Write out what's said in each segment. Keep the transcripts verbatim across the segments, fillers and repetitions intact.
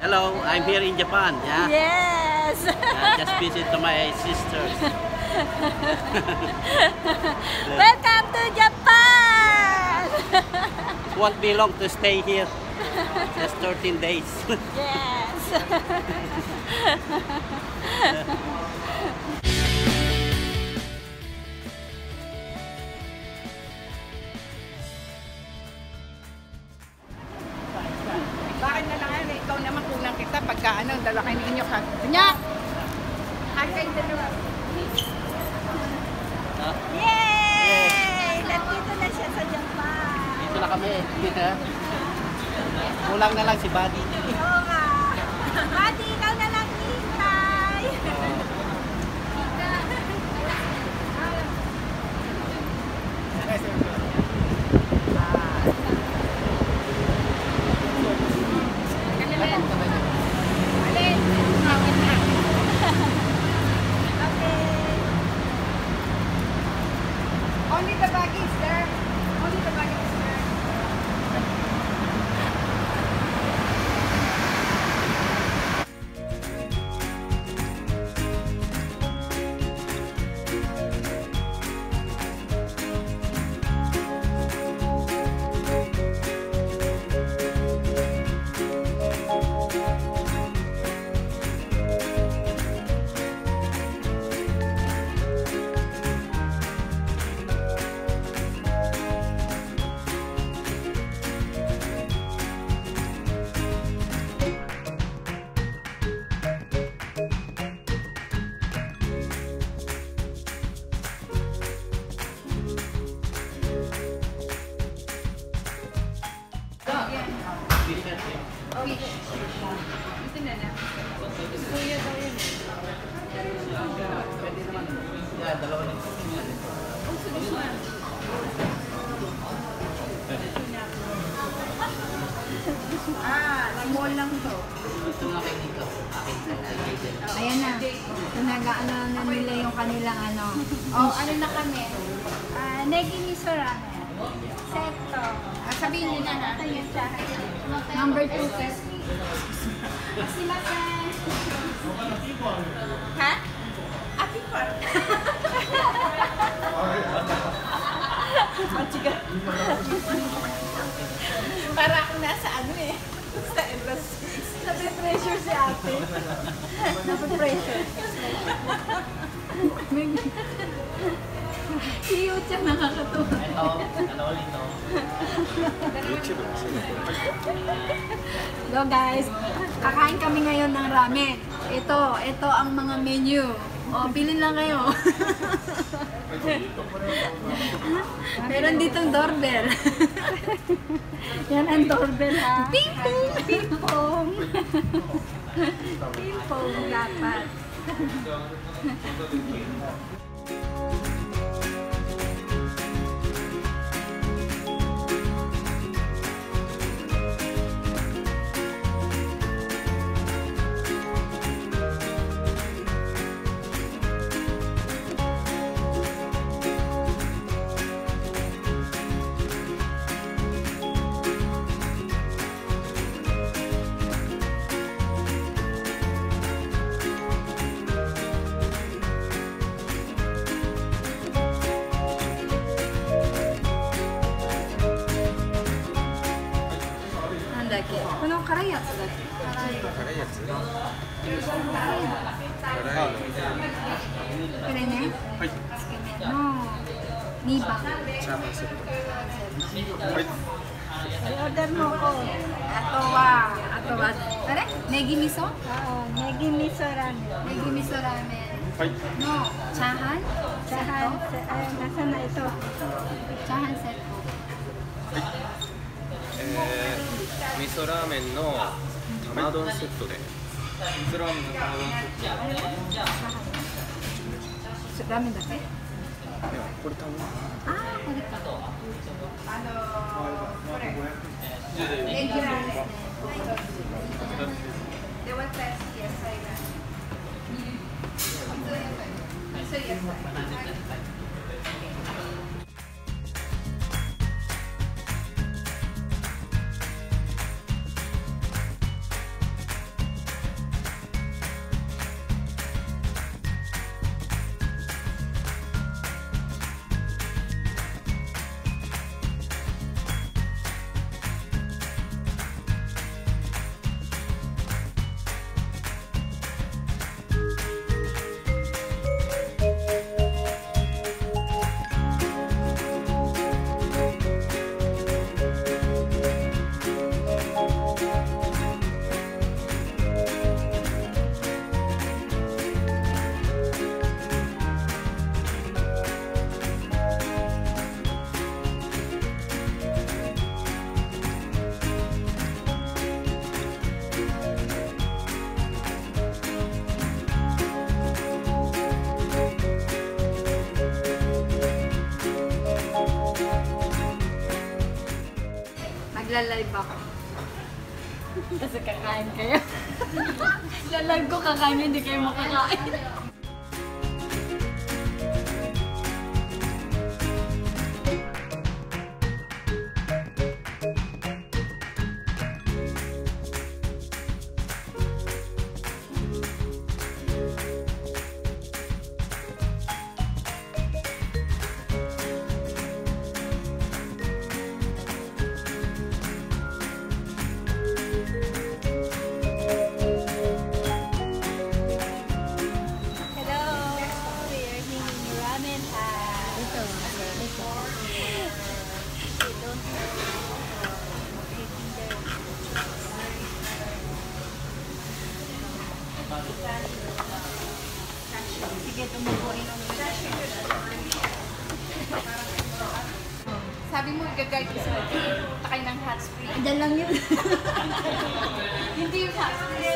Hello, I'm here in Japan. Yeah. Yes. Yeah, just visit to my sisters. Welcome to Japan. Won't be long to stay here. Just thirteen days. Yes. Bakit na lang yan? Ikaw naman kulang kita pagka ano, dala kayo ninyo ka. Nya! Ay kayo dalawa. Huh? Yay! Nandito na siya sa Japan. Dito na kami. Kulang na lang si Buddy. Oo nga. Buddy, ikaw na lang hintay. Only the bag is there. Only the bag is there. Ito na na. Kuya daw yun. Yeah, dalawa na. Oh, so this one. Ah, small lang to. Ito na kay Nico. Akin na. Ayan na. Nag-ano na nila yung kanilang ano. Oh, ano na kami? Ah, negi miso ramen. Seto. Ah, sabihin niyo na ha. Ito yung siya. Number two set. Sumimasen. Ha? Ati pa. Para ako nasa ano eh. Sa embassy. Nape-pressure si ate. Nape-pressure. Cute siya, nakakatuwa. Ito, dalawa nito. Hello guys, kakain kami ngayon ng ramen. Ito, ito ang mga menu. O, bilhin lang kayo. Meron ditong doorbell. Yan ang doorbell ha. Ping-pong! Ping-pong. Ping-pong dapat. Koの辛いやつだっけ？辛い。 辛いやつ？辛い。 これね。 はい。 つけ麺のにばん。 チャーハンセット。はい。 I-order mo ko. あとはあとはあれ？ネギ味噌？ Oo, negi miso ramen. ネギ味噌ラーメはい。 ンのチャーハン？ Tsahan, ay, nasa na ito? チャーハンセット。 えー、味噌ラーメンの玉丼セットで。味噌ラーメンの玉丼セット。 ラーメンだけ？ いや、これ玉。 ああ、これか。 あのー、これ。 ネギラーメンですね。 They want that yes, I got. So yes, I. Magla-live ako. Kasi kakain kayo. Lalive ko kakain, hindi kayo makakain. Sige, tumubuin ang sabi mo, i-guide ko sa punta kayo ng hot spring. Diyan lang yun. Hindi yung hot spring.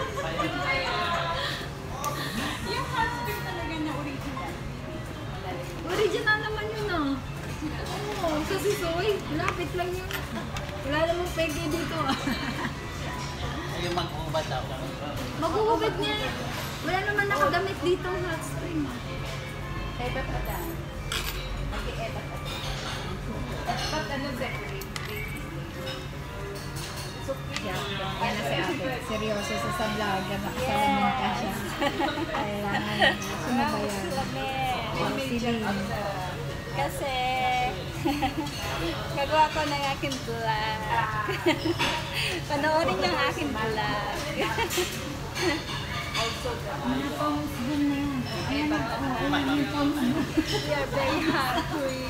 Yung hot spring talaga na original. Original naman yun ah. Oo, sa Sisoy. Lapit lang yun. Wala namang peke dito ah. Yung mag-ubad daw. Mag-uubad niya. Wala naman nakadamit dito ang hot spring. Eba pa dyan. Mag-i-eba pa dyan. Ba't ano decorate? So, Yan na si ate. Seryoso sa sa vlog. Nakasalamin ka siya. Kailangan sumabayan. Oh, sila. Kasi gagawa ko ng aking vlog. Panoorin yung aking vlog. Mga pang-host din na yan. Ayan na. Mga pang-host. We are very happy.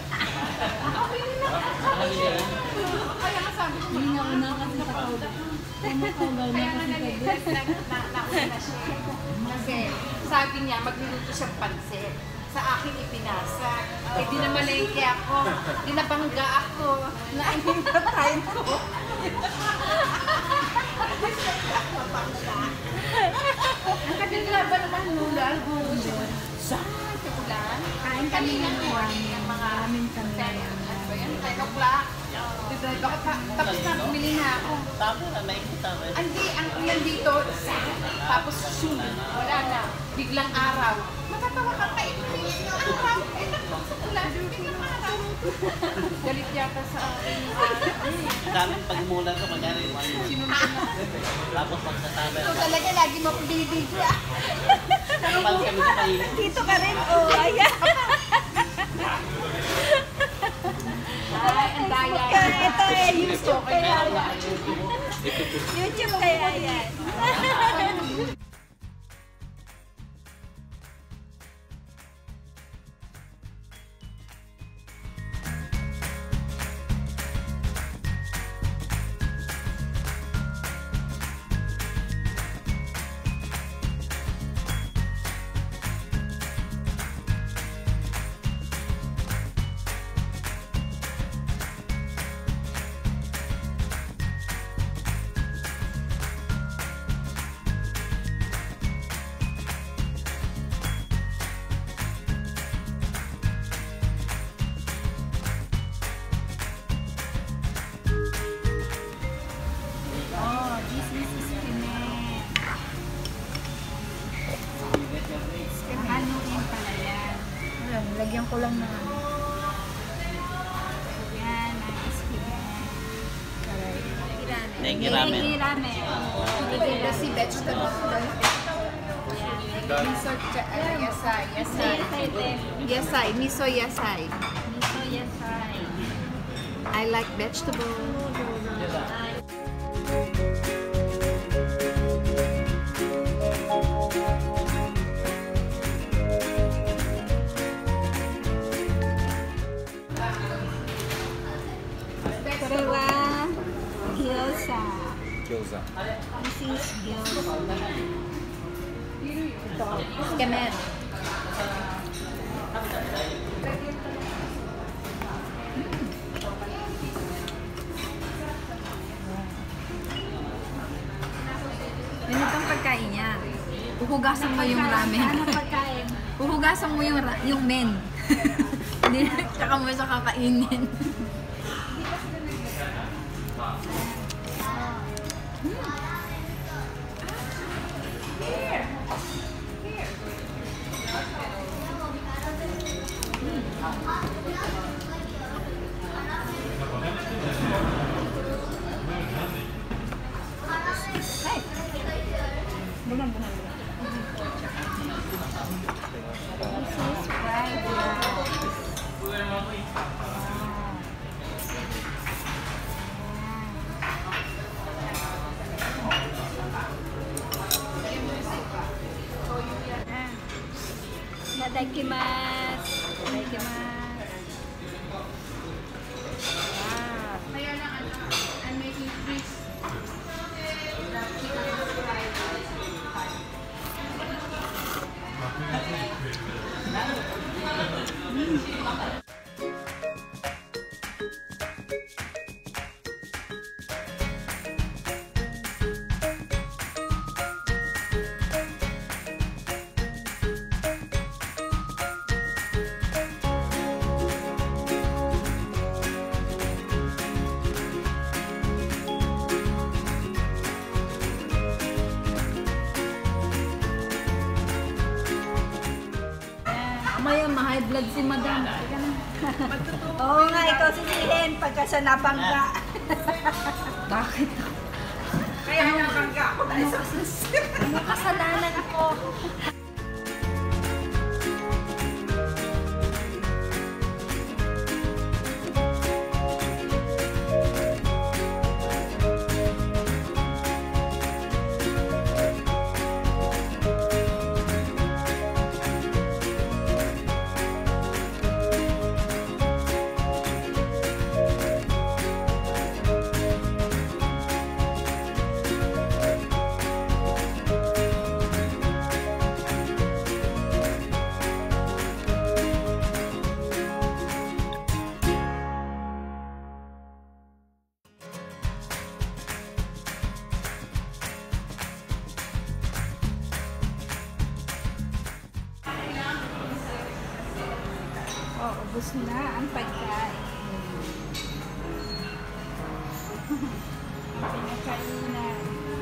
kaya nga sabi ko, Hindi nga una kasi nakakauda. Kumakagal na kaya nga kasi nag- sabi. nag- na- nauna na siya. Kasi sabi niya, magluluto siyang pansit. Sa akin ipinasa. Eh di namalengke ako. Dinabangga ako. Nainintay ko. Ang kadalaban naman nula. Saan? Kagulan? Kain kami ng Kanina ramen. yung mga Ramen kami. ano ba yan? ten o'clock. Drive ako. Ta- Tapos na, bumili na ako. Tama na, nakikita mo. Ah, Hindi, ang ulan dito, tapos soon, wala na, biglang araw. Matatawa ka kayo, araw, eh, naku, sa ulan, biglang araw. Galit yata sa akin. Daming pagmulan ko, magyari yung ano. Sinunod na. Tapos magsasabi. Ikaw talaga, lagi mo akong binibidyo ah. Kapag kami sa pahilig. Dito ka rin, oh. Ayan. Ay, ang daya. Ito eh, YouTube kaya yan. yan. YouTube kaya yan. Oh, this is spinach. Haluin pala yan. Ayan, lagyan ko lang na ano. Yan, ang spinach. Negi ramen. Negi ramen. Kasi vegetable. Miso, ano, yasay, yasay. Yasay din. Yasay, miso yasay. Miso yasay. I like vegetable. Korewa gyoza. Gyoza. This is gyoza. Kemen. Ganitong pagkain niya. Uhugasan mo yung ramen. Ano pagkain? Uhugasan mo yung, ra- yung men. Hindi, tsaka mo siya kakainin. Bulan, bulan, bulan. This is fried rice. Itadakimasu. Itadakimasu. Wow. Kaya lang, ano, I'm making fish. Maya, ma-high blood si madam. Oo nga, ikaw sisihin pagka siya nabangga. Bakit? Kaya nabangga ako dahil sa Ano kasalanan ko? Oh, ubos na ang pagkain. Pinakainan.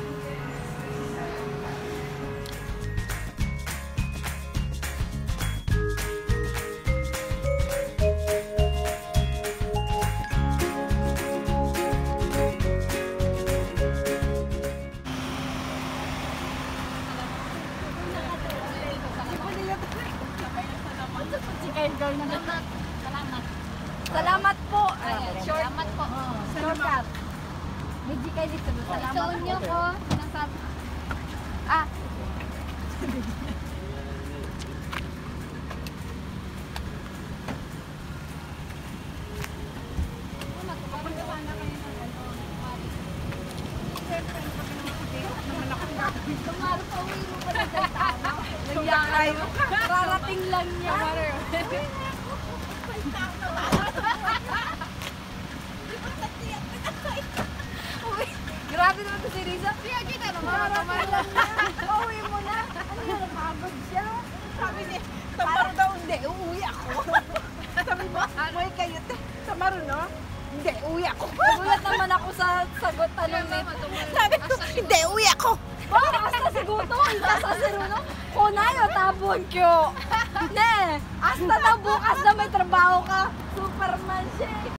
Salamat. Salamat. Salamat po. Short. Salamat po. Shortcut. Medyo kayo dito. Salamat po. Ito niyo po. Sinasabi. Ah. Tumaro pa uwi mo pala dyan tama. Nangyari. Rarating lang niya. Uy, grabe naman ito si Riza. Siya kita naman. Rarating lang niya. Uwi mo na. Ano yan? Napagod siya. sabi niya, Tamaro daw, hindi, uuwi ako. Sabi mo, may kayo, Tamaro no? Hindi, uuwi ako. Nagulat naman ako sa sagot tanong ni. Sabi ko, hindi, uuwi ako. Bakit hasta siguto? Ika sa siruno? Kunayo, tabon kyo. Ne, hasta na bukas na may trabaho ka. Superman siya.